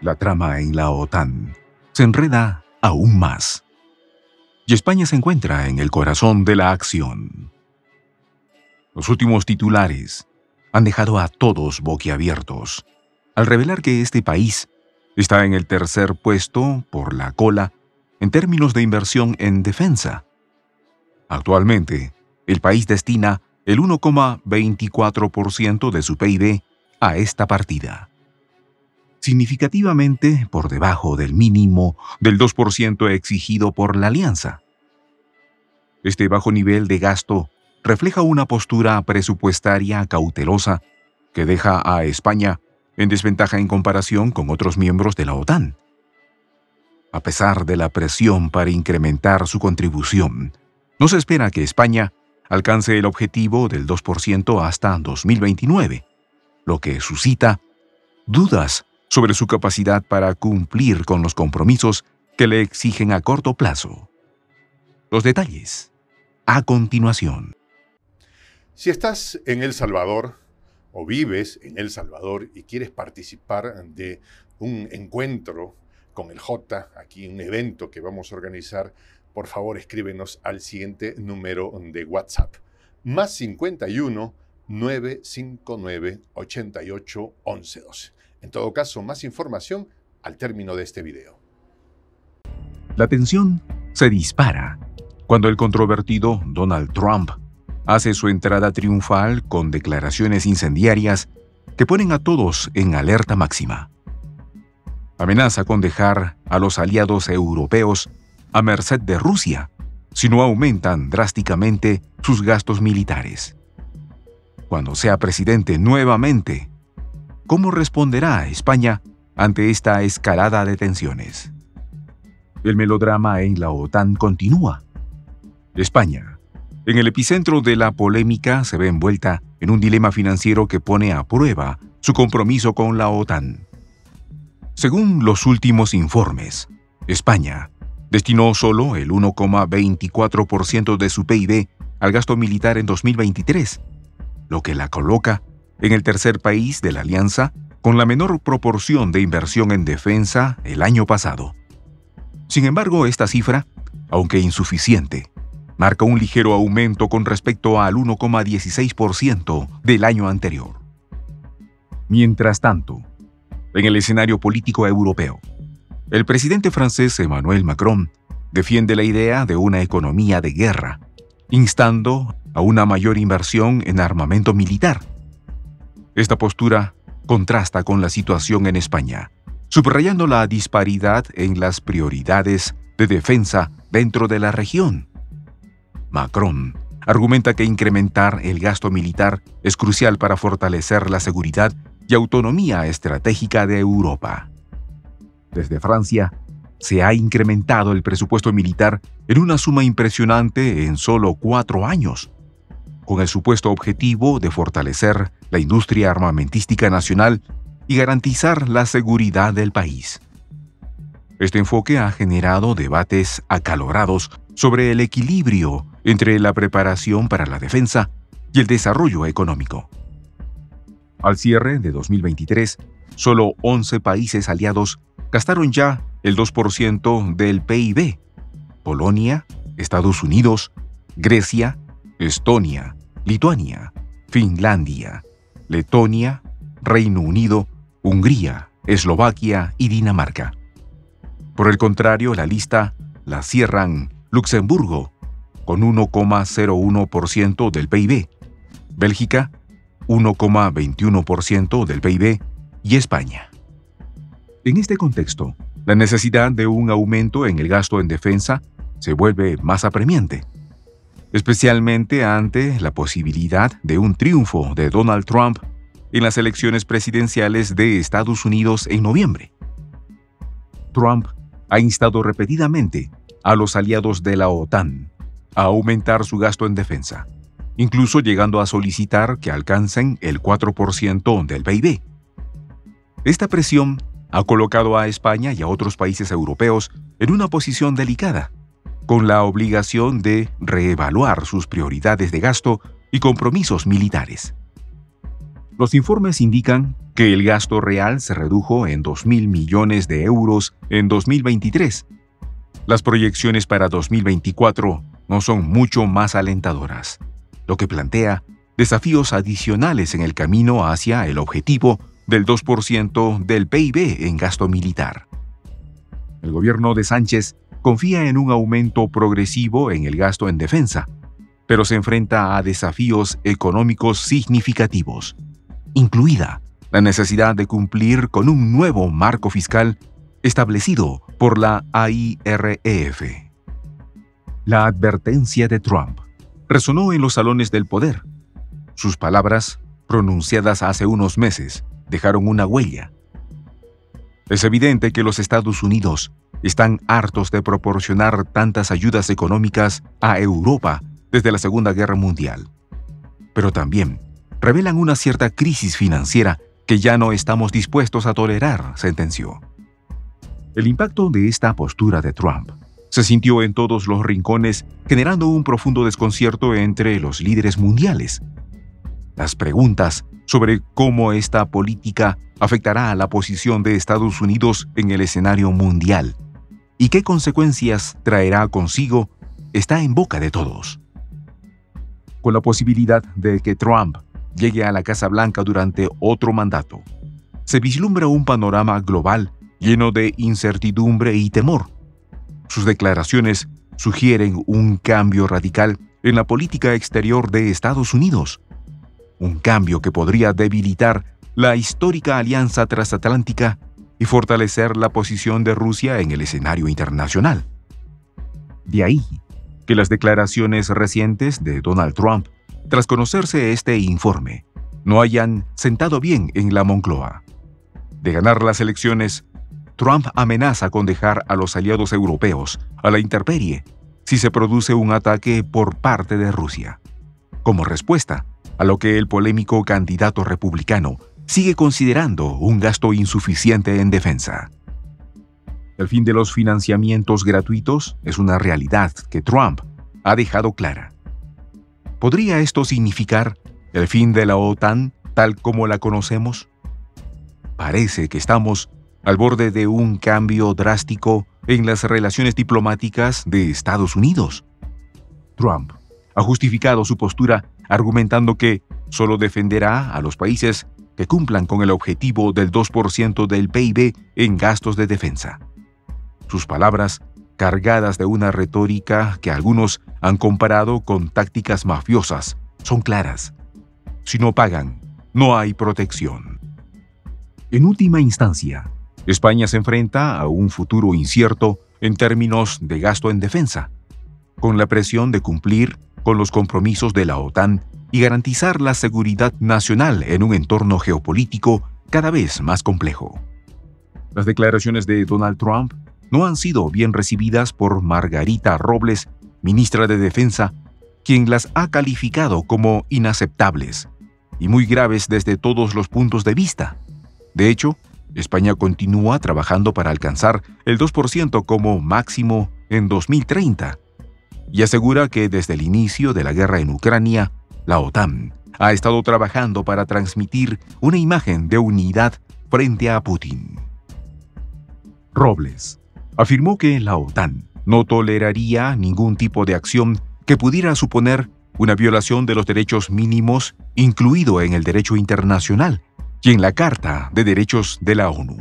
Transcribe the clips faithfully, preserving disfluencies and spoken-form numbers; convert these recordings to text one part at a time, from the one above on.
La trama en la OTAN se enreda aún más, y España se encuentra en el corazón de la acción. Los últimos titulares han dejado a todos boquiabiertos al revelar que este país está en el tercer puesto por la cola en términos de inversión en defensa. Actualmente, el país destina el uno coma veinticuatro por ciento de su P I B a esta partida, significativamente por debajo del mínimo del dos por ciento exigido por la alianza. Este bajo nivel de gasto refleja una postura presupuestaria cautelosa que deja a España en desventaja en comparación con otros miembros de la OTAN. A pesar de la presión para incrementar su contribución, no se espera que España alcance el objetivo del dos por ciento hasta dos mil veintinueve, lo que suscita dudas sobre su capacidad para cumplir con los compromisos que le exigen a corto plazo. Los detalles a continuación. Si estás en El Salvador o vives en El Salvador y quieres participar de un encuentro con el J, aquí un evento que vamos a organizar, por favor escríbenos al siguiente número de WhatsApp. Más cincuenta y uno, nueve cinco nueve, ochenta y ocho, once doce. En todo caso, más información al término de este video. La tensión se dispara cuando el controvertido Donald Trump hace su entrada triunfal con declaraciones incendiarias que ponen a todos en alerta máxima. Amenaza con dejar a los aliados europeos a merced de Rusia si no aumentan drásticamente sus gastos militares. Cuando sea presidente nuevamente, ¿cómo responderá España ante esta escalada de tensiones? El melodrama en la OTAN continúa. España, en el epicentro de la polémica, se ve envuelta en un dilema financiero que pone a prueba su compromiso con la OTAN. Según los últimos informes, España destinó solo el uno coma veinticuatro por ciento de su P I B al gasto militar en dos mil veintitrés, lo que la coloca en el tercer país de la alianza con la menor proporción de inversión en defensa el año pasado. Sin embargo, esta cifra, aunque insuficiente, marca un ligero aumento con respecto al uno coma dieciséis por ciento del año anterior. Mientras tanto, en el escenario político europeo, el presidente francés Emmanuel Macron defiende la idea de una economía de guerra, instando a una mayor inversión en armamento militar. Esta postura contrasta con la situación en España, subrayando la disparidad en las prioridades de defensa dentro de la región. Macron argumenta que incrementar el gasto militar es crucial para fortalecer la seguridad y autonomía estratégica de Europa. Desde Francia, se ha incrementado el presupuesto militar en una suma impresionante en solo cuatro años, con el supuesto objetivo de fortalecer la industria armamentística nacional y garantizar la seguridad del país. Este enfoque ha generado debates acalorados sobre el equilibrio entre la preparación para la defensa y el desarrollo económico. Al cierre de dos mil veintitrés, solo once países aliados gastaron ya el dos por ciento del P I B. Polonia, Estados Unidos, Grecia, Estonia, Lituania, Finlandia, Letonia, Reino Unido, Hungría, Eslovaquia y Dinamarca. Por el contrario, la lista la cierran Luxemburgo, con uno coma cero uno por ciento del P I B, Bélgica, uno coma veintiuno por ciento del P I B y España. En este contexto, la necesidad de un aumento en el gasto en defensa se vuelve más apremiante, especialmente ante la posibilidad de un triunfo de Donald Trump en las elecciones presidenciales de Estados Unidos en noviembre. Trump ha instado repetidamente a los aliados de la OTAN a aumentar su gasto en defensa, incluso llegando a solicitar que alcancen el cuatro por ciento del P I B. Esta presión ha colocado a España y a otros países europeos en una posición delicada, con la obligación de reevaluar sus prioridades de gasto y compromisos militares. Los informes indican que el gasto real se redujo en dos mil millones de euros en dos mil veintitrés. Las proyecciones para dos mil veinticuatro no son mucho más alentadoras, lo que plantea desafíos adicionales en el camino hacia el objetivo del dos por ciento del P I B en gasto militar. El gobierno de Sánchez confía en un aumento progresivo en el gasto en defensa, pero se enfrenta a desafíos económicos significativos, incluida la necesidad de cumplir con un nuevo marco fiscal establecido por la A I R E F. La advertencia de Trump resonó en los salones del poder. Sus palabras, pronunciadas hace unos meses, dejaron una huella. Es evidente que los Estados Unidos están hartos de proporcionar tantas ayudas económicas a Europa desde la Segunda Guerra Mundial. Pero también revelan una cierta crisis financiera que ya no estamos dispuestos a tolerar, sentenció. El impacto de esta postura de Trump se sintió en todos los rincones, generando un profundo desconcierto entre los líderes mundiales. Las preguntas sobre cómo esta política afectará a la posición de Estados Unidos en el escenario mundial y qué consecuencias traerá consigo está en boca de todos. Con la posibilidad de que Trump llegue a la Casa Blanca durante otro mandato, se vislumbra un panorama global lleno de incertidumbre y temor. Sus declaraciones sugieren un cambio radical en la política exterior de Estados Unidos, un cambio que podría debilitar la histórica alianza transatlántica y fortalecer la posición de Rusia en el escenario internacional. De ahí que las declaraciones recientes de Donald Trump, tras conocerse este informe, no hayan sentado bien en la Moncloa. De ganar las elecciones, Trump amenaza con dejar a los aliados europeos a la intemperie si se produce un ataque por parte de Rusia, como respuesta a lo que el polémico candidato republicano sigue considerando un gasto insuficiente en defensa. El fin de los financiamientos gratuitos es una realidad que Trump ha dejado clara. ¿Podría esto significar el fin de la OTAN tal como la conocemos? Parece que estamos al borde de un cambio drástico en las relaciones diplomáticas de Estados Unidos. Trump ha justificado su postura argumentando que solo defenderá a los países que cumplan con el objetivo del dos por ciento del P I B en gastos de defensa. Sus palabras, cargadas de una retórica que algunos han comparado con tácticas mafiosas, son claras. Si no pagan, no hay protección. En última instancia, España se enfrenta a un futuro incierto en términos de gasto en defensa, con la presión de cumplir con los compromisos de la OTAN y garantizar la seguridad nacional en un entorno geopolítico cada vez más complejo. Las declaraciones de Donald Trump no han sido bien recibidas por Margarita Robles, ministra de Defensa, quien las ha calificado como inaceptables y muy graves desde todos los puntos de vista. De hecho, España continúa trabajando para alcanzar el dos por ciento como máximo en dos mil treinta y asegura que desde el inicio de la guerra en Ucrania, la OTAN ha estado trabajando para transmitir una imagen de unidad frente a Putin. Robles afirmó que la OTAN no toleraría ningún tipo de acción que pudiera suponer una violación de los derechos mínimos, incluido en el derecho internacional y en la Carta de Derechos de la ONU.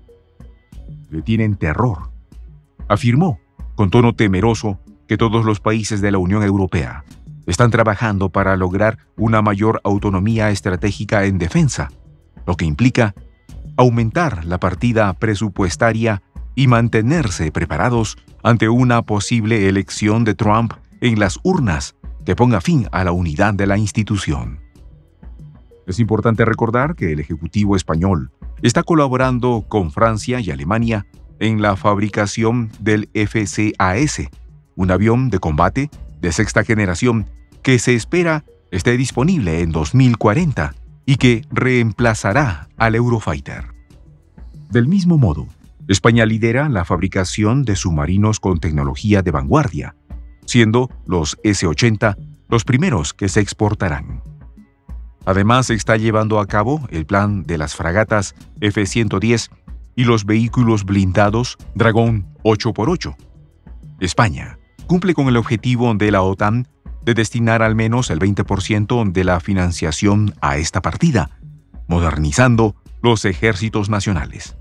Le tienen terror. Afirmó, con tono temeroso, que todos los países de la Unión Europea están trabajando para lograr una mayor autonomía estratégica en defensa, lo que implica aumentar la partida presupuestaria y mantenerse preparados ante una posible elección de Trump en las urnas que ponga fin a la unidad de la institución. Es importante recordar que el Ejecutivo español está colaborando con Francia y Alemania en la fabricación del F C A S, un avión de combate de sexta generación que se espera esté disponible en dos mil cuarenta y que reemplazará al Eurofighter. Del mismo modo, España lidera la fabricación de submarinos con tecnología de vanguardia, siendo los ese ochenta los primeros que se exportarán. Además, se está llevando a cabo el plan de las fragatas F ciento diez y los vehículos blindados Dragón ocho por ocho. España cumple con el objetivo de la OTAN de destinar al menos el veinte por ciento de la financiación a esta partida, modernizando los ejércitos nacionales.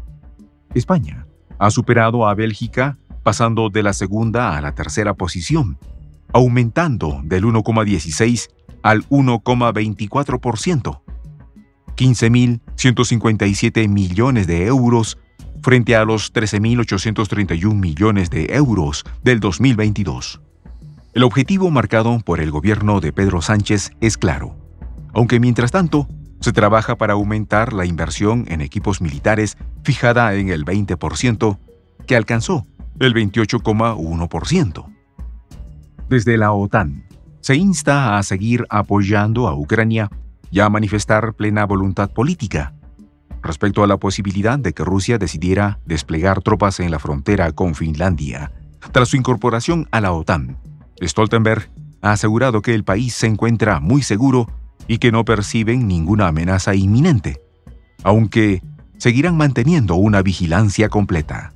España ha superado a Bélgica, pasando de la segunda a la tercera posición, aumentando del uno coma dieciséis al uno coma veinticuatro por ciento, quince mil ciento cincuenta y siete millones de euros frente a los trece mil ochocientos treinta y un millones de euros del dos mil veintidós. El objetivo marcado por el gobierno de Pedro Sánchez es claro, aunque mientras tanto se trabaja para aumentar la inversión en equipos militares fijada en el veinte por ciento, que alcanzó el veintiocho coma uno por ciento. Desde la OTAN, se insta a seguir apoyando a Ucrania y a manifestar plena voluntad política respecto a la posibilidad de que Rusia decidiera desplegar tropas en la frontera con Finlandia. Tras su incorporación a la OTAN, Stoltenberg ha asegurado que el país se encuentra muy seguro y que no perciben ninguna amenaza inminente, aunque seguirán manteniendo una vigilancia completa.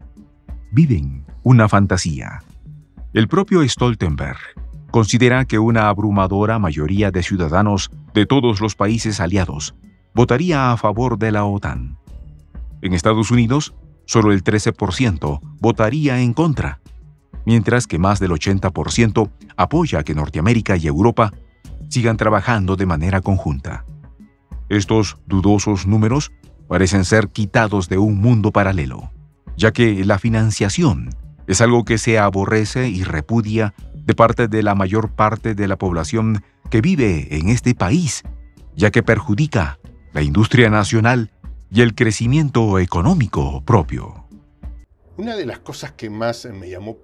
Viven una fantasía. El propio Stoltenberg considera que una abrumadora mayoría de ciudadanos de todos los países aliados votaría a favor de la OTAN. En Estados Unidos, solo el trece por ciento votaría en contra, mientras que más del ochenta por ciento apoya que Norteamérica y Europa sigan trabajando de manera conjunta. Estos dudosos números parecen ser quitados de un mundo paralelo, ya que la financiación es algo que se aborrece y repudia de parte de la mayor parte de la población que vive en este país, ya que perjudica la industria nacional y el crecimiento económico propio. Una de las cosas que más me llamó,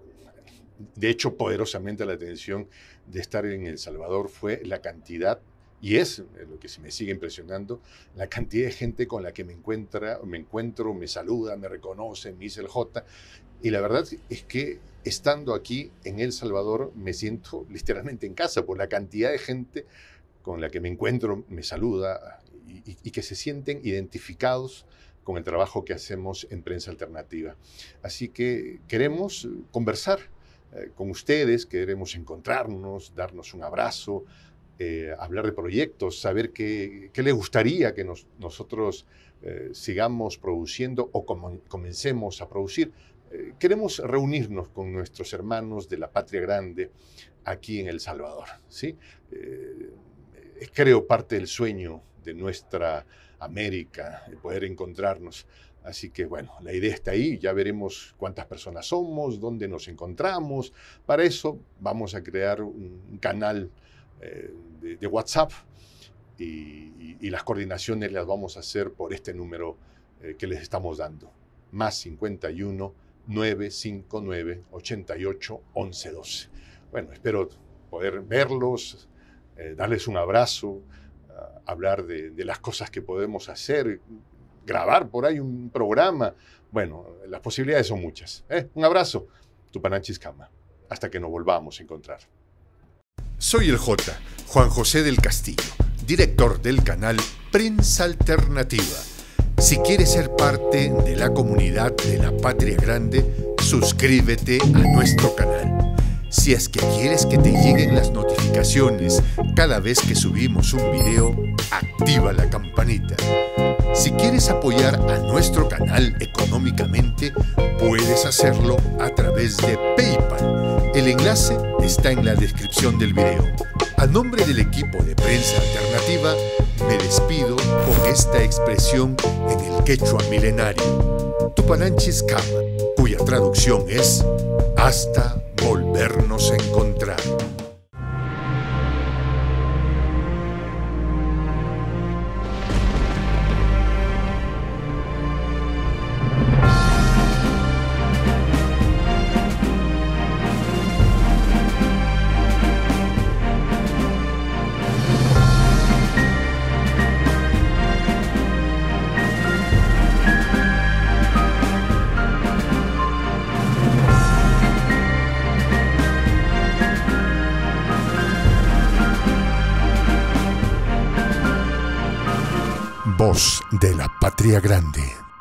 de hecho, poderosamente la atención de estar en El Salvador fue la cantidad, y es lo que se me sigue impresionando, la cantidad de gente con la que me, encuentra, me encuentro, me saluda, me reconoce, me dice el J. Y la verdad es que estando aquí en El Salvador me siento literalmente en casa por la cantidad de gente con la que me encuentro, me saluda y, y, y que se sienten identificados con el trabajo que hacemos en Prensa Alternativa. Así que queremos conversar eh, con ustedes, queremos encontrarnos, darnos un abrazo, eh, hablar de proyectos, saber qué, qué les gustaría que nos, nosotros eh, sigamos produciendo o com comencemos a producir. Eh, queremos reunirnos con nuestros hermanos de la Patria Grande aquí en El Salvador, ¿sí? Eh, es, creo, parte del sueño de nuestra América, el poder encontrarnos. Así que, bueno, la idea está ahí, ya veremos cuántas personas somos, dónde nos encontramos. Para eso vamos a crear un canal eh, de, de WhatsApp y, y, y las coordinaciones las vamos a hacer por este número eh, que les estamos dando. Más cincuenta y uno, nueve cinco nueve, ochenta y ocho, once doce. Bueno, espero poder verlos, eh, darles un abrazo, hablar de, de las cosas que podemos hacer, grabar por ahí un programa. Bueno, las posibilidades son muchas. ¿eh? Un abrazo, Tupananchis Kama. Hasta que nos volvamos a encontrar. Soy el J, Juan José del Castillo, director del canal Prensa Alternativa. Si quieres ser parte de la comunidad de la Patria Grande, suscríbete a nuestro canal. Si es que quieres que te lleguen las notificaciones cada vez que subimos un video, activa la campanita. Si quieres apoyar a nuestro canal económicamente, puedes hacerlo a través de PayPal. El enlace está en la descripción del video. A nombre del equipo de Prensa Alternativa, me despido con esta expresión en el quechua milenario, Tupananchis Kama, cuya traducción es hasta volvernos a encontrar. de la Patria Grande.